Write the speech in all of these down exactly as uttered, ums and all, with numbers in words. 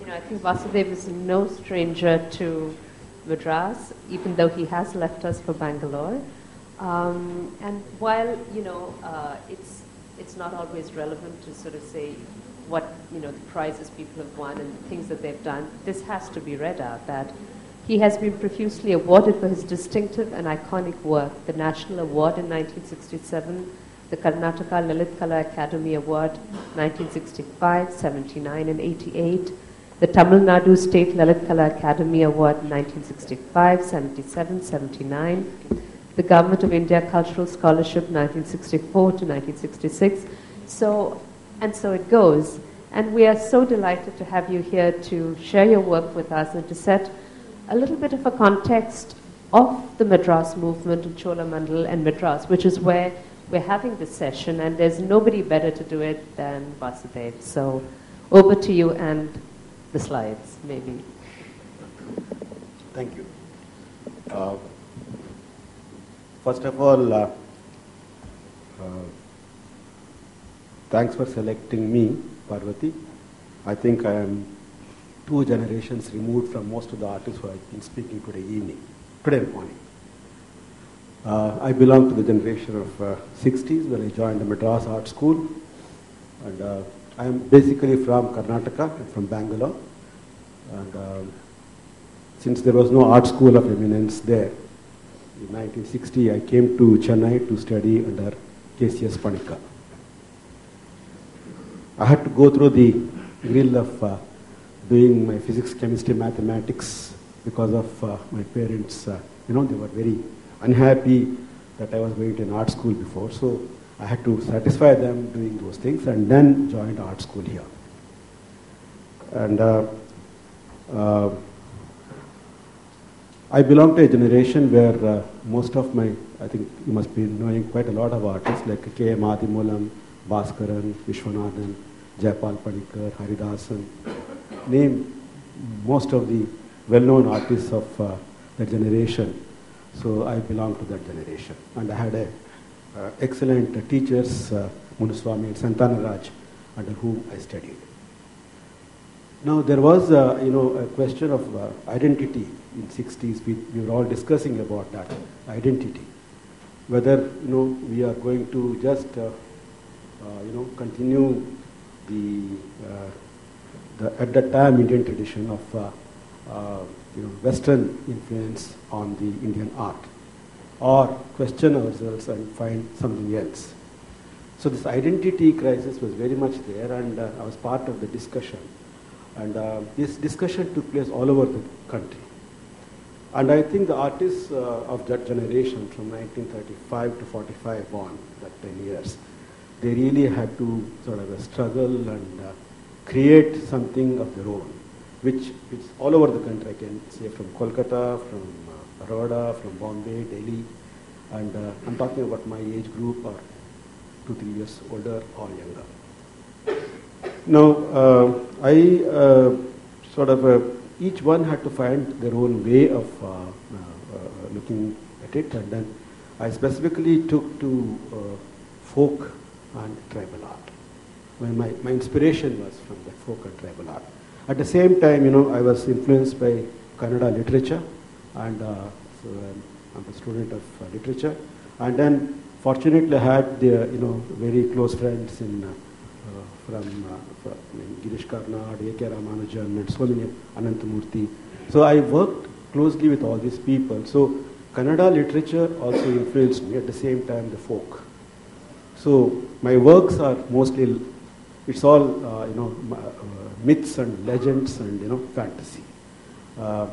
You know, I think Vasudev is no stranger to Madras, even though he has left us for Bangalore. Um, and while, you know, uh, it's, it's not always relevant to sort of say what, you know, the prizes people have won and the things that they've done, this has to be read out, that he has been profusely awarded for his distinctive and iconic work, the National Award in nineteen sixty-seven, the Karnataka Lalit Kala Academy Award nineteen sixty-five, seventy-nine and eighty-eight, the Tamil Nadu State Lalit Kala Academy Award nineteen sixty-five, seventy-seven, seventy-nine, the Government of India Cultural Scholarship nineteen sixty-four to nineteen sixty-six. So, and so it goes. And we are so delighted to have you here to share your work with us and to set a little bit of a context of the Madras movement of Cholamandal and Madras, which is where we're having this session, and there's nobody better to do it than Vasudev. So over to you and the slides, maybe. Thank you. Uh, first of all, uh, uh, thanks for selecting me, Parvati. I think I am two generations removed from most of the artists who I've been speaking today evening, today morning. Uh, I belong to the generation of uh, sixties when I joined the Madras Art School. And uh, I am basically from Karnataka, I'm from Bangalore. And uh, since there was no art school of eminence there, in nineteen sixty I came to Chennai to study under K C S Panikka. I had to go through the grill of uh, doing my physics, chemistry, mathematics because of uh, my parents. Uh, you know, they were very unhappy that I was going to an art school before. So I had to satisfy them doing those things and then joined art school here. And uh, uh, I belong to a generation where uh, most of my, I think you must be knowing quite a lot of artists like K M Adimoolam, Bhaskaran, Vishwanathan, Jayapal Panikkar, Haridasan, name most of the well-known artists of uh, that generation. So I belong to that generation. And I had a, uh, excellent uh, teachers, uh, Munuswamy and Santanaraj, under whom I studied. Now there was, uh, you know, a question of uh, identity in sixties. We, we were all discussing about that identity. Whether, you know, we are going to just, uh, uh, you know, continue the, uh, the at that time Indian tradition of, uh, uh, you know, Western influence on the Indian art, or question ourselves and find something else. So this identity crisis was very much there, and uh, I was part of the discussion. And uh, this discussion took place all over the country. And I think the artists uh, of that generation from nineteen thirty-five to forty-five on, that ten years, they really had to sort of uh, struggle and uh, create something of their own, which is all over the country. I can say from Kolkata, from uh, Baroda, from Bombay, Delhi, and uh, I'm talking about my age group, or two, three years older or younger. Now, uh, I uh, sort of, uh, each one had to find their own way of uh, uh, uh, looking at it, and then I specifically took to uh, folk and tribal art. When my, my inspiration was from the folk and tribal art. At the same time, you know, I was influenced by Kannada literature, and uh, so um, I'm a student of uh, literature. And then, fortunately, I had the, you know, very close friends in uh, uh, from, uh, from I mean, Girish Karnad, A K Ramanujan, and so many, Anantamurthy. So I worked closely with all these people. So Kannada literature also influenced me. At the same time, the folk. So my works are mostly, it's all uh, you know, uh, myths and legends and, you know, fantasy. Uh,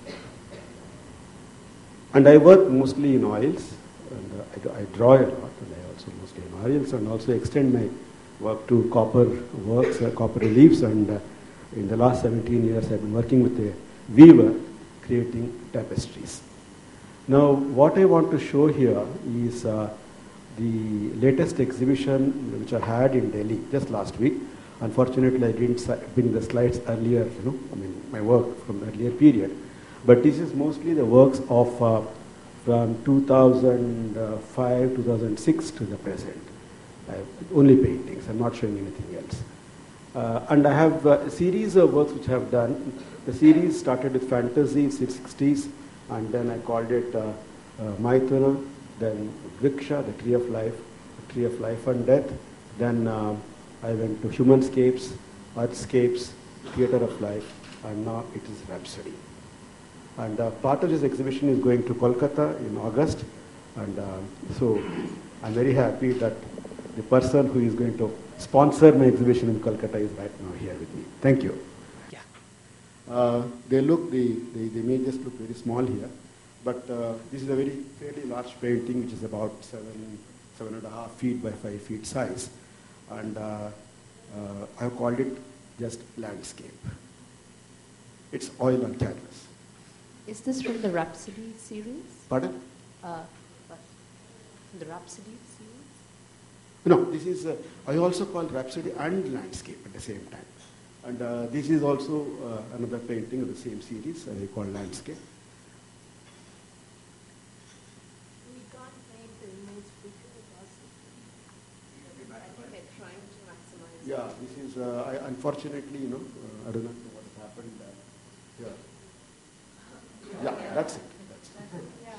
and I work mostly in oils, and uh, I, I draw a lot, and I also mostly in oils, and also extend my work to copper works, uh, copper reliefs, and uh, in the last seventeen years I've been working with a weaver creating tapestries. Now what I want to show here is uh, the latest exhibition which I had in Delhi just last week. Unfortunately, I didn't bring the slides earlier, you know, I mean, my work from the earlier period. But this is mostly the works of uh, from two thousand five, two thousand six to the present. I have only paintings, I'm not showing anything else. Uh, and I have uh, a series of works which I have done. The series started with fantasy in the sixties, and then I called it uh, uh, Maithuna, then Vriksha, the tree of life, the tree of life and death. Then uh, I went to Humanscapes, Earthscapes, Theatre of Life, and now it is Rhapsody. And uh, part of this exhibition is going to Kolkata in August, and uh, so I'm very happy that the person who is going to sponsor my exhibition in Kolkata is right now here with me. Thank you. Yeah. Uh, they look, the, the, the images look very small here, but uh, this is a very fairly large painting which is about seven, seven and a half feet by five feet size. And uh, uh, I have called it just landscape. It's oil on canvas. Is this from the Rhapsody series? Pardon? Uh, what? From the Rhapsody series? No, this is, uh, I also call Rhapsody and landscape at the same time. And uh, this is also uh, another painting of the same series, uh, they call landscape. We can't paint the image bigger because I think they're trying to maximize. Yeah, this is, uh, I, unfortunately, you know, uh, I don't know what has happened uh, here. Yeah, that's it. That's it. Yeah.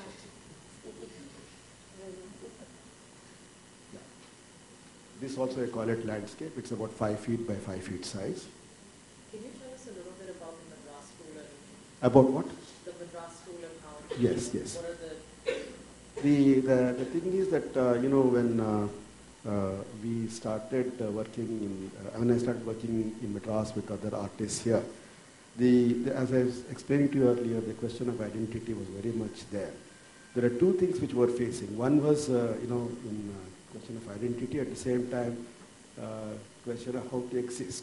Yeah. This also I call it landscape. It's about five feet by five feet size. Can you tell us a little bit about the Madras School and About what? the Madras School and how? Yes, yes. What are the? The, the, the thing is that, uh, you know, when uh, uh, we started uh, working in, uh, when I started working in Madras with other artists here, the, the, as I was explaining to you earlier, the question of identity was very much there. There are two things which we were facing. One was, uh, you know, in uh, question of identity, at the same time, uh, question of how to exist.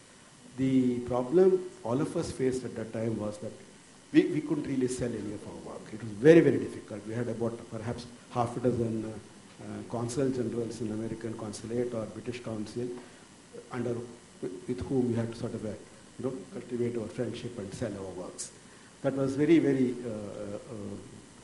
The problem all of us faced at that time was that we, we couldn't really sell any of our work. It was very, very difficult. We had about perhaps half a dozen uh, uh, consul generals in American consulate or British council under with, with whom we had to sort of, uh, you know, cultivate our friendship and sell our works. That was very, very, uh, uh,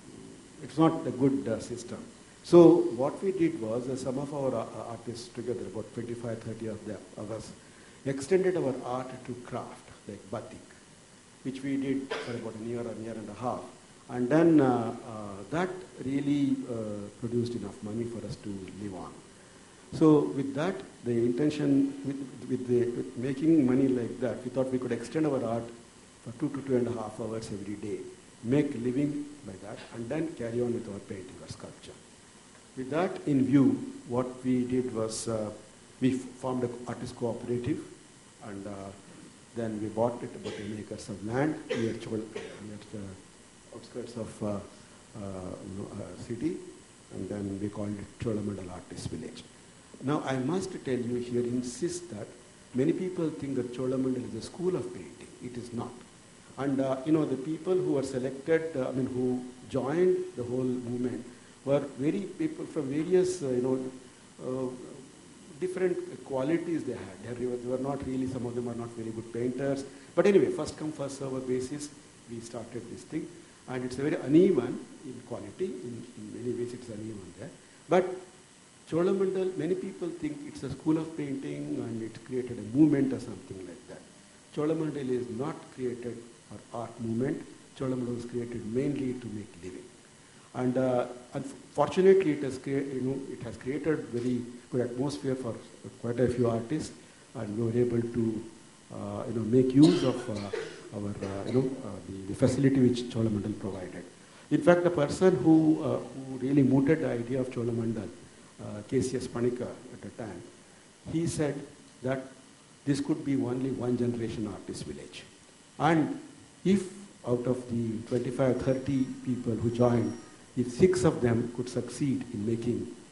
it's not a good uh, system. So what we did was uh, some of our uh, artists together, about twenty-five, thirty of, them, of us, extended our art to craft, like batik, which we did for about a year, a year and a half. And then uh, uh, that really uh, produced enough money for us to live on. So with that, the intention, with, with, the, with making money like that, we thought we could extend our art for two to two and a half hours every day, make a living by that, and then carry on with our painting or sculpture. With that in view, what we did was uh, we formed an artist cooperative, and uh, then we bought it about ten acres of land near, Chol near the outskirts of uh, uh, you know, uh, city, and then we called it Cholamandal Artist Village. Now I must tell you here, insist that many people think that Cholamandal is a school of painting. It is not. And uh, you know, the people who were selected, uh, I mean, who joined the whole movement were very people from various, uh, you know, uh, different qualities they had. They were, they were not really, some of them are not very good painters. But anyway, first come, first serve basis, we started this thing. And it's a very uneven in quality. In, in many ways, it's uneven there. But Cholamandal, many people think it's a school of painting and it created a movement or something like that. Cholamandal is not created or art movement. Cholamandal was created mainly to make living. And uh, unfortunately, it has, you know, it has created very good atmosphere for quite a few artists, and we were able to uh, you know, make use of uh, our uh, you know, uh, the, the facility which Cholamandal provided. In fact, the person who, uh, who really mooted the idea of Cholamandal, uh, K C S Panikar at the time, he said that this could be only one generation artist village. And if out of the twenty-five, thirty people who joined, if six of them could succeed in making